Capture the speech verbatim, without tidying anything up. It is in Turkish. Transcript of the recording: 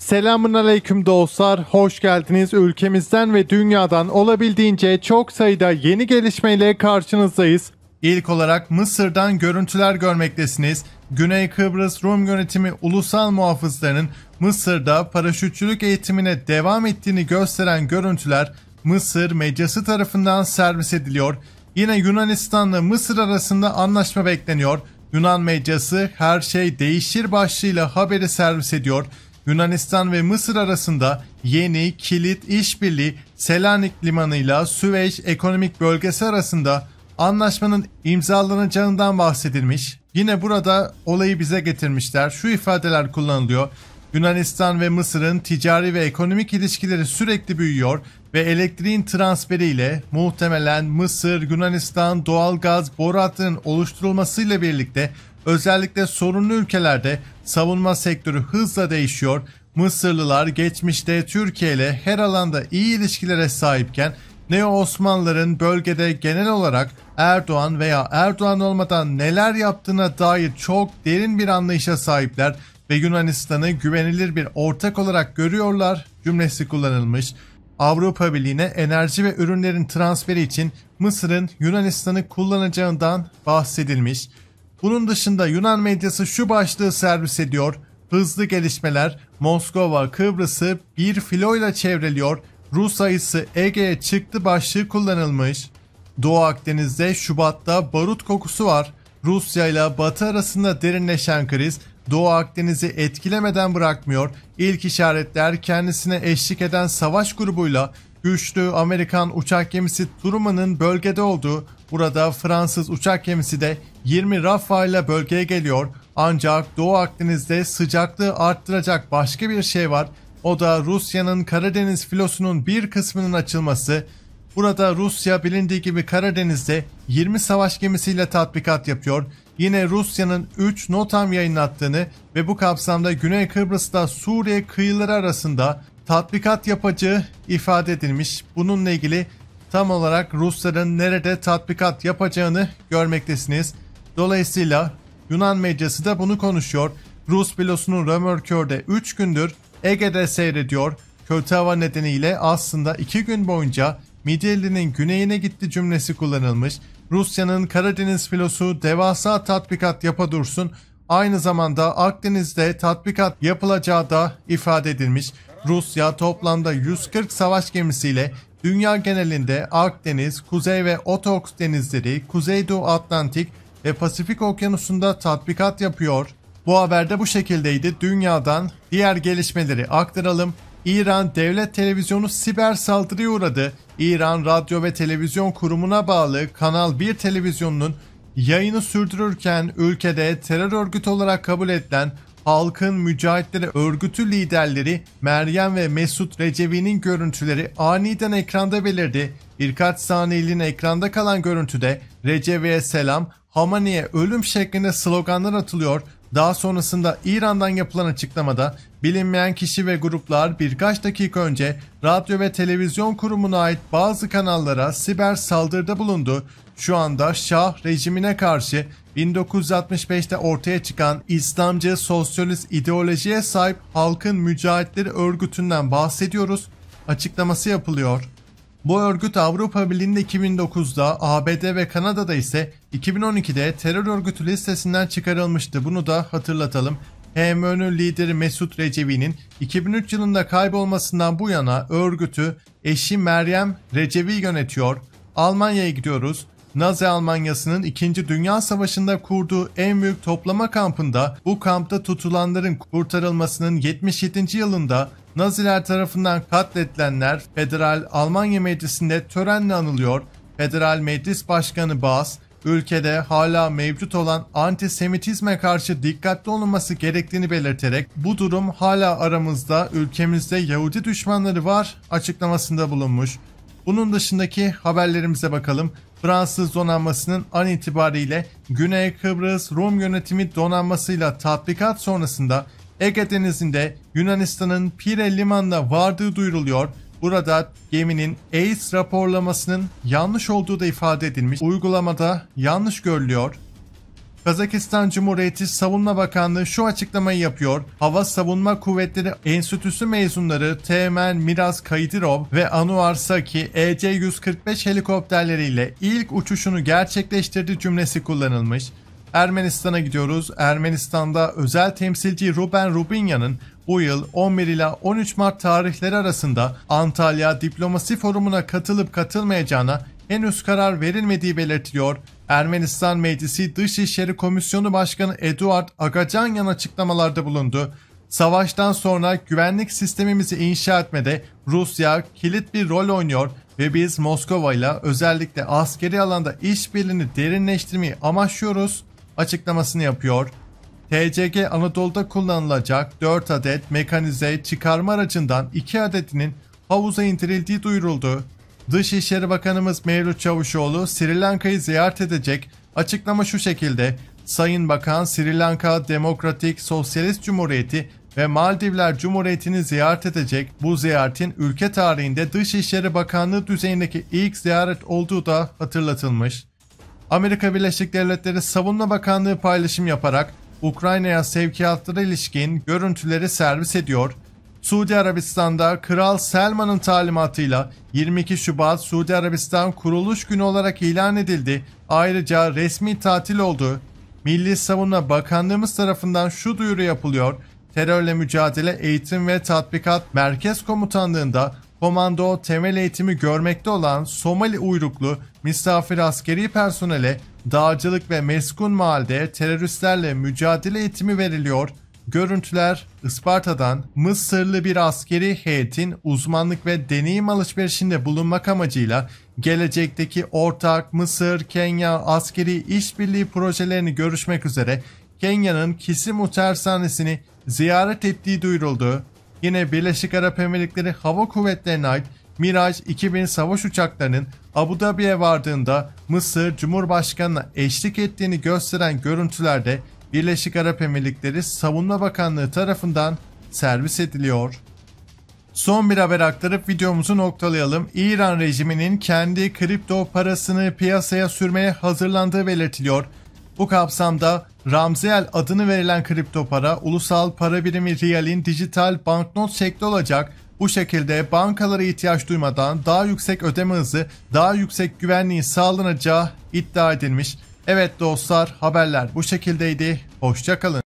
Selamun aleyküm dostlar, hoş geldiniz. Ülkemizden ve dünyadan olabildiğince çok sayıda yeni gelişmeyle karşınızdayız. İlk olarak Mısır'dan görüntüler görmektesiniz. Güney Kıbrıs Rum Yönetimi ulusal muhafızlarının Mısır'da paraşütçülük eğitimine devam ettiğini gösteren görüntüler Mısır medyası tarafından servis ediliyor. Yine Yunanistan'la Mısır arasında anlaşma bekleniyor. Yunan medyası her şey değişir başlığıyla haberi servis ediyor. Yunanistan ve Mısır arasında yeni kilit işbirliği Selanik limanıyla Süveyş ekonomik bölgesi arasında anlaşmanın imzalanacağından bahsedilmiş. Yine burada olayı bize getirmişler. Şu ifadeler kullanılıyor. Yunanistan ve Mısır'ın ticari ve ekonomik ilişkileri sürekli büyüyor ve elektriğin transferiyle muhtemelen Mısır-Yunanistan doğalgaz boru hattının oluşturulmasıyla birlikte özellikle sorunlu ülkelerde savunma sektörü hızla değişiyor. Mısırlılar geçmişte Türkiye ile her alanda iyi ilişkilere sahipken Neo-Osmanlıların bölgede genel olarak Erdoğan veya Erdoğan olmadan neler yaptığına dair çok derin bir anlayışa sahipler ve Yunanistan'ı güvenilir bir ortak olarak görüyorlar cümlesi kullanılmış. Avrupa Birliği'ne enerji ve ürünlerin transferi için Mısır'ın Yunanistan'ı kullanacağından bahsedilmiş. Bunun dışında Yunan medyası şu başlığı servis ediyor. Hızlı gelişmeler, Moskova Kıbrıs'ı bir filoyla çevreliyor. Rus ayısı Ege'ye çıktı başlığı kullanılmış. Doğu Akdeniz'de Şubat'ta barut kokusu var. Rusya ile Batı arasında derinleşen kriz Doğu Akdeniz'i etkilemeden bırakmıyor. İlk işaretler kendisine eşlik eden savaş grubuyla güçlü Amerikan uçak gemisi Truman'ın bölgede olduğu, burada Fransız uçak gemisi de yirmi Rafale ile bölgeye geliyor. Ancak Doğu Akdeniz'de sıcaklığı arttıracak başka bir şey var. O da Rusya'nın Karadeniz filosunun bir kısmının açılması. Burada Rusya bilindiği gibi Karadeniz'de yirmi savaş gemisiyle tatbikat yapıyor. Yine Rusya'nın üç NOTAM yayınlattığını ve bu kapsamda Güney Kıbrıs'ta Suriye kıyıları arasında tatbikat yapacağı ifade edilmiş. Bununla ilgili tam olarak Rusların nerede tatbikat yapacağını görmektesiniz. Dolayısıyla Yunan medyası da bunu konuşuyor. Rus filosunun römorkörde üç gündür Ege'de seyrediyor. Kötü hava nedeniyle aslında iki gün boyunca Midilli'nin güneyine gitti cümlesi kullanılmış. Rusya'nın Karadeniz filosu devasa tatbikat yapa dursun. Aynı zamanda Akdeniz'de tatbikat yapılacağı da ifade edilmiş. Rusya toplamda yüz kırk savaş gemisiyle dünya genelinde Akdeniz, Kuzey ve Otoks denizleri, Kuzeydoğu Atlantik ve Pasifik okyanusunda tatbikat yapıyor. Bu haberde bu şekildeydi. Dünyadan diğer gelişmeleri aktaralım. İran Devlet Televizyonu siber saldırıya uğradı. İran Radyo ve Televizyon Kurumu'na bağlı Kanal bir televizyonunun yayını sürdürürken ülkede terör örgütü olarak kabul edilen Halkın Mücahitleri Örgütü liderleri Meryem ve Mesut Recevi'nin görüntüleri aniden ekranda belirdi. Birkaç saniyeliğine ekranda kalan görüntüde Recevi'ye selam, Hamani'ye ölüm şeklinde sloganlar atılıyor. Daha sonrasında İran'dan yapılan açıklamada bilinmeyen kişi ve gruplar birkaç dakika önce Radyo ve Televizyon Kurumu'na ait bazı kanallara siber saldırıda bulundu. Şu anda Şah rejimine karşı bin dokuz yüz altmış beşte ortaya çıkan İslamcı sosyalist ideolojiye sahip Halkın Mücahitleri Örgütü'nden bahsediyoruz açıklaması yapılıyor. Bu örgüt Avrupa Birliği'nde iki bin dokuzda, A B D ve Kanada'da ise iki bin on ikide terör örgütü listesinden çıkarılmıştı. Bunu da hatırlatalım. H M Ö'nün lideri Mesut Recevi'nin iki bin üç yılında kaybolmasından bu yana örgütü eşi Meryem Recevi yönetiyor. Almanya'ya gidiyoruz. Nazi Almanyası'nın ikinci. Dünya Savaşı'nda kurduğu en büyük toplama kampında bu kampta tutulanların kurtarılmasının yetmiş yedinci yılında Naziler tarafından katledilenler Federal Almanya Meclisi'nde törenle anılıyor. Federal Meclis Başkanı Baas, ülkede hala mevcut olan antisemitizme karşı dikkatli olunması gerektiğini belirterek bu durum hala aramızda, ülkemizde Yahudi düşmanları var açıklamasında bulunmuş. Bunun dışındaki haberlerimize bakalım. Fransız donanmasının an itibariyle Güney Kıbrıs Rum Yönetimi donanmasıyla tatbikat sonrasında Ege Denizi'nde Yunanistan'ın Pire limanına vardığı duyuruluyor. Burada geminin A I S raporlamasının yanlış olduğu da ifade edilmiş. Uygulamada yanlış görülüyor. Kazakistan Cumhuriyeti Savunma Bakanlığı şu açıklamayı yapıyor. Hava Savunma Kuvvetleri Enstitüsü mezunları Teğmen Miraz Kaydirov ve Anuar Saki E C yüz kırk beş helikopterleriyle ilk uçuşunu gerçekleştirdi cümlesi kullanılmış. Ermenistan'a gidiyoruz. Ermenistan'da özel temsilci Ruben Rubinyan'ın bu yıl on bir ila on üç Mart tarihleri arasında Antalya Diplomasi Forumu'na katılıp katılmayacağına henüz karar verilmediği belirtiliyor. Ermenistan Meclisi Dışişleri Komisyonu Başkanı Eduard Agacanyan açıklamalarda bulundu. Savaştan sonra güvenlik sistemimizi inşa etmede Rusya kilit bir rol oynuyor ve biz Moskova ile özellikle askeri alanda işbirliğini derinleştirmeyi amaçlıyoruz açıklamasını yapıyor. T C G Anadolu'da kullanılacak dört adet mekanize çıkarma aracından iki adetinin havuza indirildiği duyuruldu. Dışişleri Bakanımız Mevlüt Çavuşoğlu Sri Lanka'yı ziyaret edecek. Açıklama şu şekilde: Sayın Bakan Sri Lanka Demokratik Sosyalist Cumhuriyeti ve Maldivler Cumhuriyeti'ni ziyaret edecek. Bu ziyaretin ülke tarihinde Dışişleri Bakanlığı düzeyindeki ilk ziyaret olduğu da hatırlatılmış. Amerika Birleşik Devletleri Savunma Bakanlığı paylaşım yaparak Ukrayna'ya sevkiyatlara ilişkin görüntüleri servis ediyor. Suudi Arabistan'da Kral Selman'ın talimatıyla yirmi iki Şubat Suudi Arabistan Kuruluş Günü olarak ilan edildi. Ayrıca resmi tatil oldu. Milli Savunma Bakanlığımız tarafından şu duyuru yapılıyor. Terörle mücadele eğitim ve tatbikat Merkez Komutanlığı'nda komando temel eğitimi görmekte olan Somali uyruklu misafir askeri personele dağcılık ve meskun mahallede teröristlerle mücadele eğitimi veriliyor. Görüntüler Isparta'dan Mısırlı bir askeri heyetin uzmanlık ve deneyim alışverişinde bulunmak amacıyla gelecekteki ortak Mısır-Kenya askeri işbirliği projelerini görüşmek üzere Kenya'nın Kisumu tersanesini ziyaret ettiği duyuruldu. Yine Birleşik Arap Emirlikleri Hava Kuvvetleri'ne ait Miraj iki bin savaş uçaklarının Abu Dhabi'ye vardığında Mısır Cumhurbaşkanı'na eşlik ettiğini gösteren görüntülerde Birleşik Arap Emirlikleri Savunma Bakanlığı tarafından servis ediliyor. Son bir haber aktarıp videomuzu noktalayalım. İran rejiminin kendi kripto parasını piyasaya sürmeye hazırlandığı belirtiliyor. Bu kapsamda Ramziyel adını verilen kripto para ulusal para birimi riyalin dijital banknot şekli olacak. Bu şekilde bankalara ihtiyaç duymadan daha yüksek ödeme hızı, daha yüksek güvenliği sağlanacağı iddia edilmiş. Evet dostlar, haberler bu şekildeydi. Hoşça kalın.